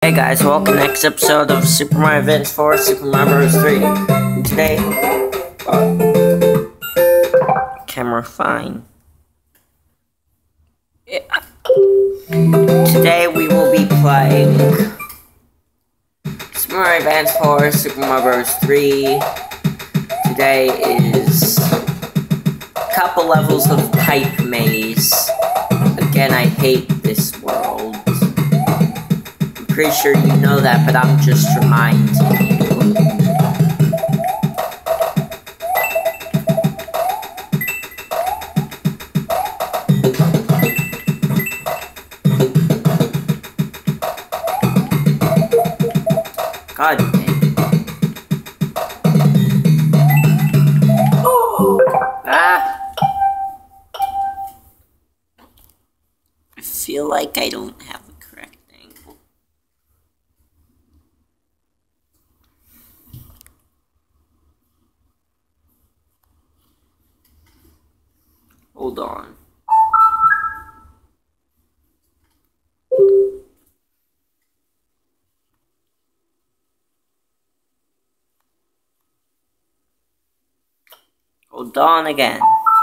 Hey guys, welcome to the next episode of Super Mario Advance 4, Super Mario Bros. 3. And today, camera fine. Yeah. Today we will be playing Super Mario Advance 4, Super Mario Bros. 3. Today is a couple levels of Pipe Maze. Again, I hate this world. Pretty sure you know that, but I'm just reminding you. God dang. Ah! I feel like I don't have a correct angle. Hold on. Hold on again.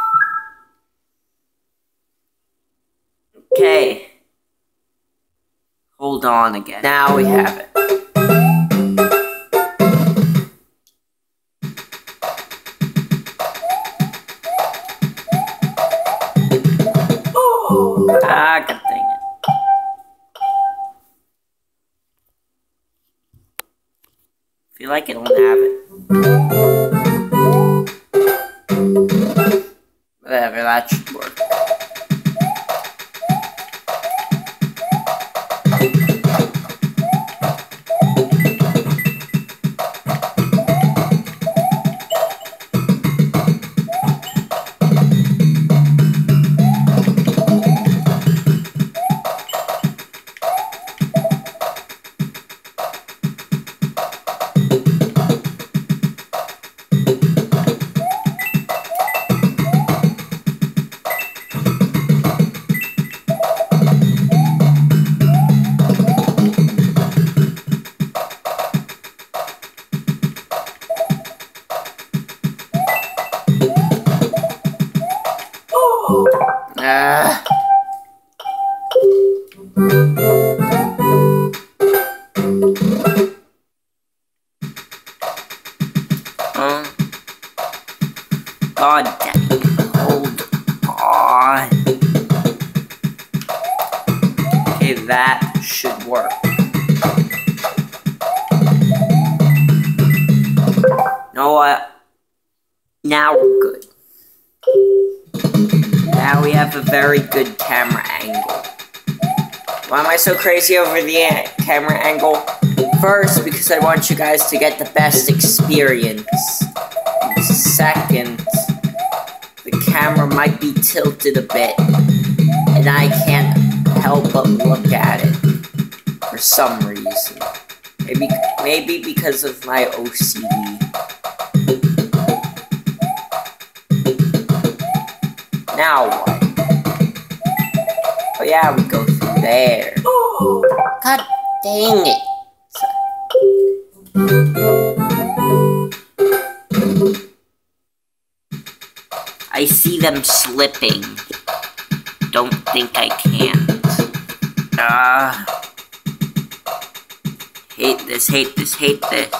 Okay. Hold on again. Now we have it. Ah, god dang it. Feel like I don't have it. Whatever, that should work. God dang it. Hold on. Okay, that should work. You know what? Now we're good. Now we have a very good camera angle. Why am I so crazy over the camera angle? First, because I want you guys to get the best experience. And second, the camera might be tilted a bit, and I can't help but look at it for some reason. Maybe because of my OCD. Now what? Oh yeah, we go through there. God dang it. I see them slipping. Don't think I can't. Hate this, hate this, hate this.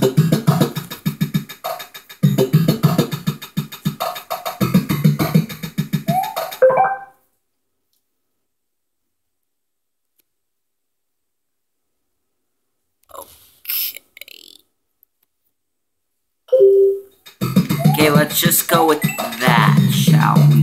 Okay, let's just go with that, shall we?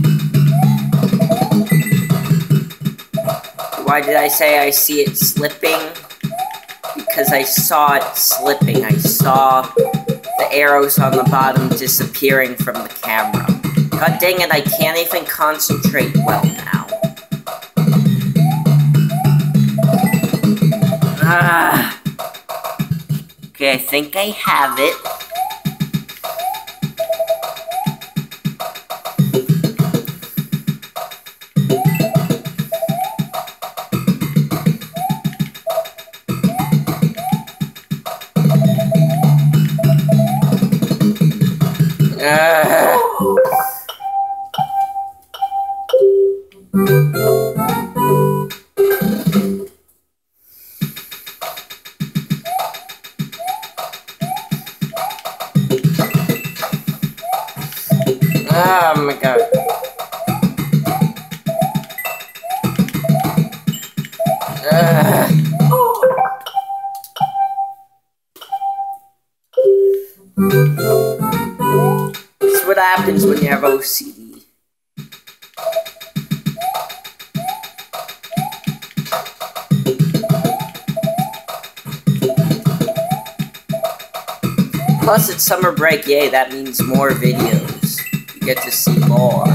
Why did I say I see it slipping? Because I saw it slipping. I saw the arrows on the bottom disappearing from the camera. God dang it, I can't even concentrate well now. Okay, I think I have it. Oh my god. This is what happens when you have OCD. Plus, it's summer break, yay, that means more videos. You get to see more.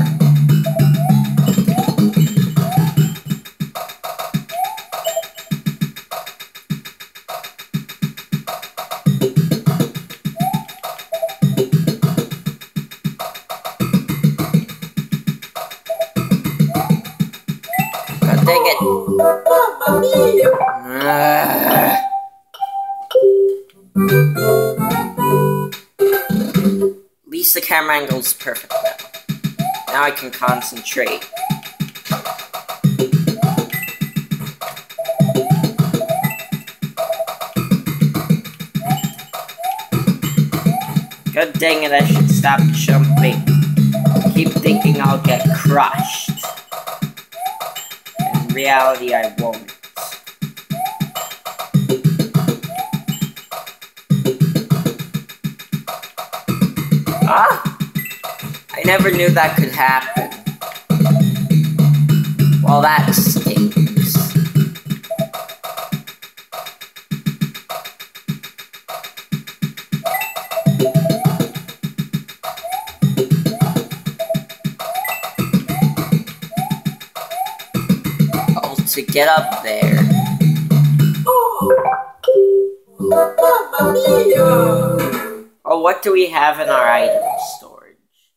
God dang it. At least the camera angle is perfect now. Now I can concentrate. God dang it, I should stop jumping. Keep thinking I'll get crushed. In reality, I won't. Ah! I never knew that could happen. Well, that stinks. Oh, to get up there. Oh, what do we have in our item storage?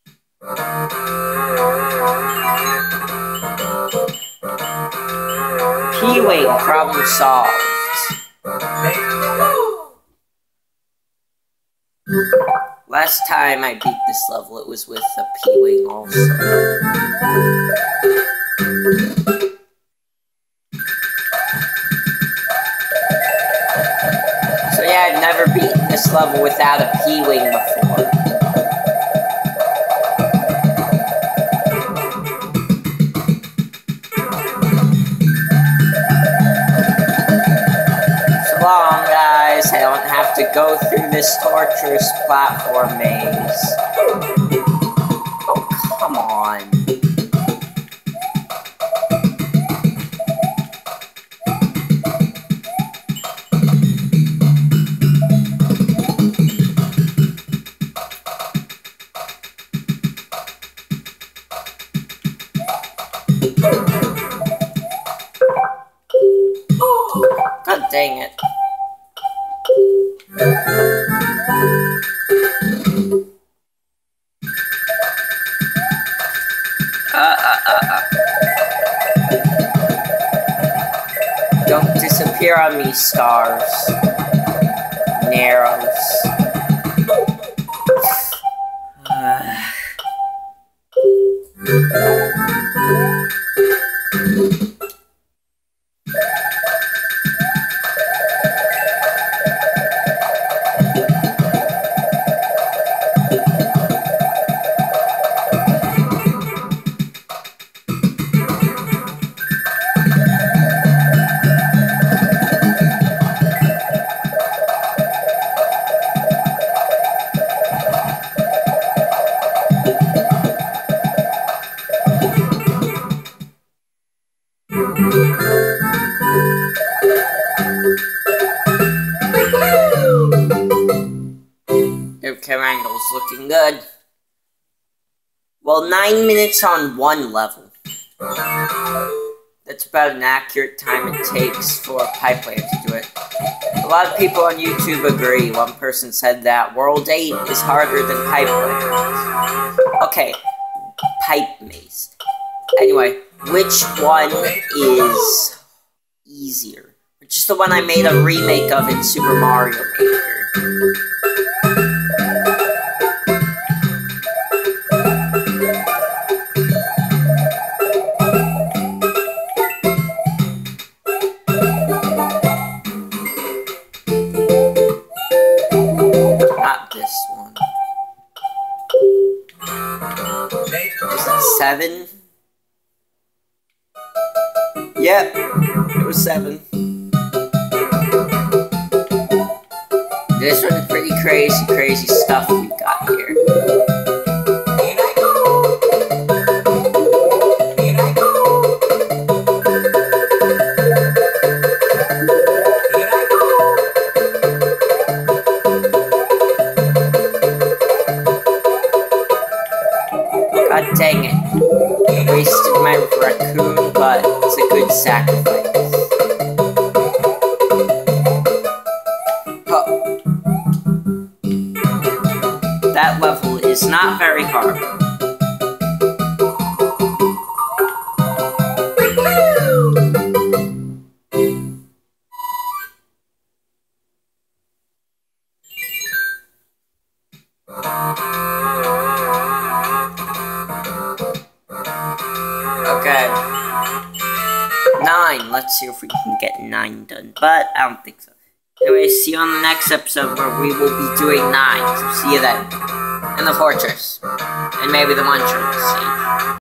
P-Wing, problem solved. Last time I beat this level, it was with a P-Wing also. So yeah, I've never beaten this level without a P-Wing before. So long, guys. I don't have to go through this torturous platform maze. Oh, come on. God dang it. Don't disappear on me, stars. Narrows. Your camera angle's looking good. Well, 9 minutes on one level. That's about an accurate time it takes for a pipe layer to do it. A lot of people on YouTube agree. One person said that World 8 is harder than pipe layers. Okay, pipe maze. Anyway, which one is easier? Which is the one I made a remake of in Super Mario Maker? 7? Yep, it was 7. This one's pretty crazy stuff we got here. God dang it. I wasted my raccoon, but it's a good sacrifice. Oh. That level is not very hard. Okay. 9. Let's see if we can get 9 done. But I don't think so. Anyway, see you on the next episode where we will be doing 9. So see you then. In the fortress. And maybe the Munchkin stage.